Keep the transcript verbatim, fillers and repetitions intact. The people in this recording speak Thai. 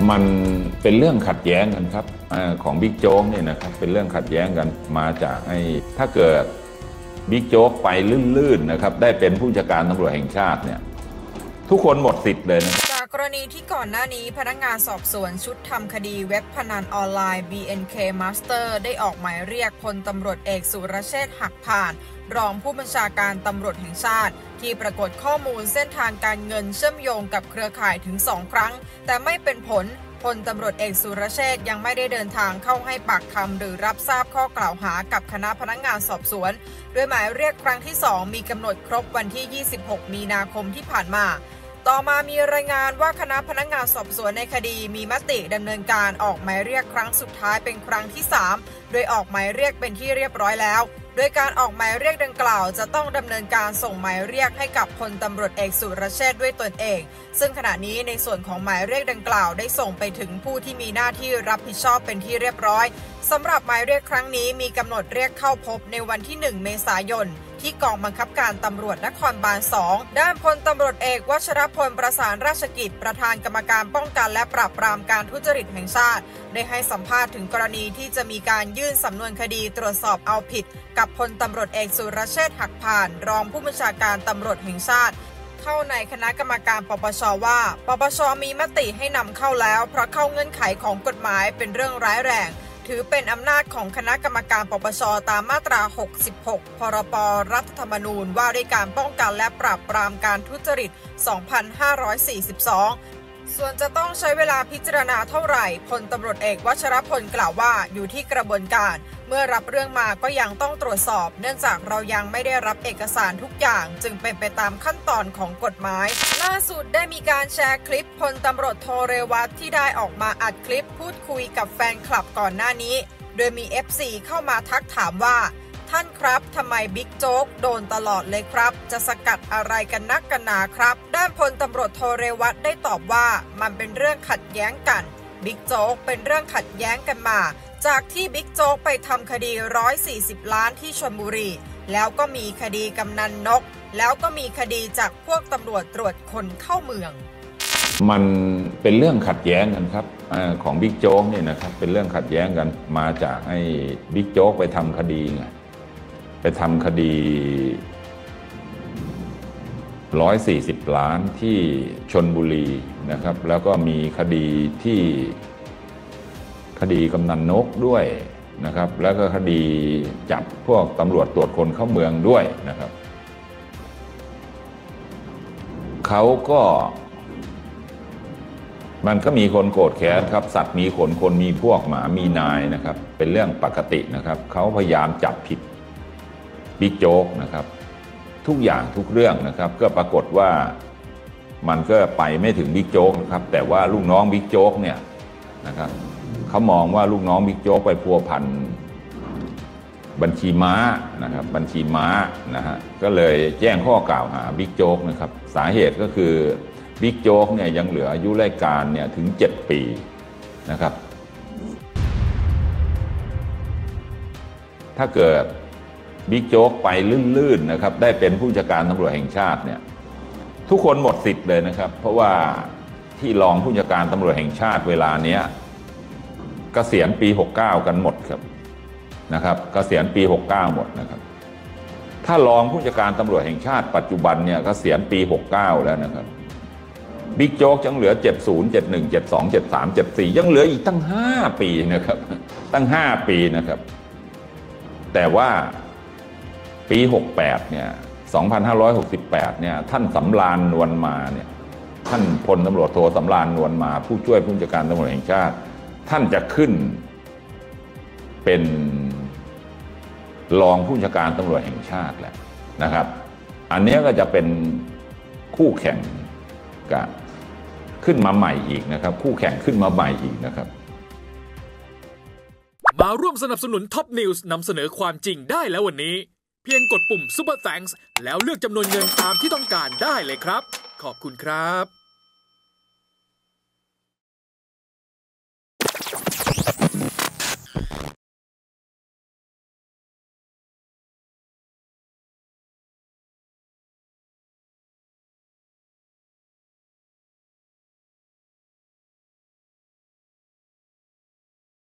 มันเป็นเรื่องขัดแย้งกันครับของบิ๊กโจ๊กเนี่ยนะครับเป็นเรื่องขัดแย้งกันมาจากไอ้ถ้าเกิดบิ๊กโจ๊กไปลื่นๆนะครับได้เป็นผู้จัดการตำรวจแห่งชาติเนี่ยทุกคนหมดสิทธิ์เลยนะจากกรณีที่ก่อนหน้านี้พนักงานสอบสวนชุดทำคดีเว็บพนันออนไลน์ บี เอ็น เค Master ได้ออกหมายเรียกพลตำรวจเอกสุรเชษฐ์หักพานรองผู้บัญชาการตำรวจแห่งชาติที่ปรากฏข้อมูลเส้นทางการเงินเชื่อมโยงกับเครือข่ายถึงสองครั้งแต่ไม่เป็นผลพลตำรวจเอกสุรเชษฐ์ยังไม่ได้เดินทางเข้าให้ปากคำหรือรับทราบข้อกล่าวหากับคณะพนักงานสอบสวนโดยหมายเรียกครั้งที่สองมีกำหนดครบวันที่ยี่สิบหกมีนาคมที่ผ่านมาต่อมามีรายงานว่าคณะพนักงานสอบสวนในคดีมีมติดำเนินการออกหมายเรียกครั้งสุดท้ายเป็นครั้งที่สามโดยออกหมายเรียกเป็นที่เรียบร้อยแล้วโดยการออกหมายเรียกดังกล่าวจะต้องดำเนินการส่งหมายเรียกให้กับพลตำรวจเอกสุรเชษฐ์ด้วยตนเองซึ่งขณะนี้ในส่วนของหมายเรียกดังกล่าวได้ส่งไปถึงผู้ที่มีหน้าที่รับผิดชอบเป็นที่เรียบร้อยสำหรับหมายเรียกครั้งนี้มีกำหนดเรียกเข้าพบในวันที่หนึ่งเมษายนที่กองบังคับการตำรวจนครบาลสองด้านพลตำรวจเอกวชรพลประสานราชกิจประธานกรรมการป้องกันและปราบปรามการทุจริตแห่งชาติได้ให้สัมภาษณ์ถึงกรณีที่จะมีการยื่นสำนวนคดีตรวจสอบเอาผิดกับพลตำรวจเอกสุรเชษฐ์หักพานรองผู้บัญชาการตำรวจแห่งชาติเข้าในคณะกรรมการปปช.ว่าปปช.มีมติให้นำเข้าแล้วเพราะเข้าเงื่อนไขของกฎหมายเป็นเรื่องร้ายแรงถือเป็นอำนาจของคณะกรรมการปปช.ตามมาตราหกสิบหกพรบรัฐธรรมนูญว่าด้วยการป้องกันและปราบปรามการทุจริตสองพันห้าร้อยสี่สิบสองส่วนจะต้องใช้เวลาพิจารณาเท่าไหร่พลตำรวจเอกวชรพลกล่าวว่าอยู่ที่กระบวนการเมื่อรับเรื่องมาก็ยังต้องตรวจสอบเนื่องจากเรายังไม่ได้รับเอกสารทุกอย่างจึงเป็นไปตามขั้นตอนของกฎหมายล่าสุดได้มีการแชร์คลิปพลตำรวจโทเรวัตที่ได้ออกมาอัดคลิปพูดคุยกับแฟนคลับก่อนหน้านี้โดยมี เอฟ ซี เข้ามาทักถามว่าท่านครับทำไมบิ๊กโจ๊กโดนตลอดเลยครับจะสกัดอะไรกันนักกันหนาครับด้านพลตำรวจโทเรวัตได้ตอบว่ามันเป็นเรื่องขัดแย้งกันบิ๊กโจ๊กเป็นเรื่องขัดแย้งกันมาจากที่บิ๊กโจ๊กไปทำคดีหนึ่งร้อยสี่สิบล้านที่ชลบุรีแล้วก็มีคดีกำนันนกแล้วก็มีคดีจากพวกตำรวจตรวจคนเข้าเมืองมันเป็นเรื่องขัดแย้งกันครับของบิ๊กโจ๊กเนี่ยนะครับเป็นเรื่องขัดแย้งกันมาจากไอ้บิ๊กโจ๊กไปทำคดีไงไปทำคดีหนึ่งร้อยสี่สิบล้านที่ชลบุรีนะครับแล้วก็มีคดีที่คดีกำนันนกด้วยนะครับแล้วก็คดีจับพวกตำรวจตรวจคนเข้าเมืองด้วยนะครับเขาก็มันก็มีคนโกรธแค้นครับสัตว์มีขนคนมีพวกหมามีนายนะครับเป็นเรื่องปกตินะครับเขาพยายามจับผิดบิ๊กโจ๊กนะครับทุกอย่างทุกเรื่องนะครับก็ปรากฏว่ามันก็ไปไม่ถึงบิ๊กโจ๊กนะครับแต่ว่าลูกน้องบิ๊กโจ๊กเนี่ยนะครับเขามองว่าลูกน้องบิ๊กโจ๊กไปพัวพันบัญชีม้านะครับบัญชีม้านะฮะก็เลยแจ้งข้อกล่าวหาบิ๊กโจ๊กนะครับสาเหตุก็คือบิ๊กโจ๊กเนี่ยยังเหลืออายุราชการเนี่ยถึงเจ็ดปีนะครับถ้าเกิดบิ๊กโจ๊กไปลื่นๆนะครับได้เป็นผู้จัดการตำรวจแห่งชาติเนี่ยทุกคนหมดสิทธิ์เลยนะครับเพราะว่าที่รองผู้จัดการตำรวจแห่งชาติเวลาเนี้ยเกษียณปีหกสิบเก้ากันหมดครับนะครับเกษียณปีหกสิบเก้าหมดนะครับถ้ารองผู้จัดการตำรวจแห่งชาติปัจจุบันเนี่ยเกษียณปีหกสิบเก้าแล้วนะครับบิ๊กโจ๊กยังเหลือเจ็ดสิบ เจ็ดสิบเอ็ด เจ็ดสิบสอง เจ็ดสิบสาม เจ็ดสิบสี่ยังเหลืออีกตั้งห้าปีนะครับตั้งห้าปีนะครับแต่ว่าปีหกสิบแปดเนี่ยสองพันห้าร้อยหกสิบแปดเนี่ยท่านสำราญนวลมาเนี่ยท่านพลตำรวจโทสำราญนวลมาผู้ช่วยผู้จัดการตำรวจแห่งชาติท่านจะขึ้นเป็นรองผู้จัดการตำรวจแห่งชาติแหละนะครับอันนี้ก็จะเป็นคู่แข่งกันขึ้นมาใหม่อีกนะครับคู่แข่งขึ้นมาใหม่อีกนะครับมาร่วมสนับสนุนท็อปนิวส์นำเสนอความจริงได้แล้ววันนี้เพียงกดปุ่ม Super Thanks แล้วเลือกจำนวนเงินตามที่ต้องการได้เลยครับขอบคุณครับ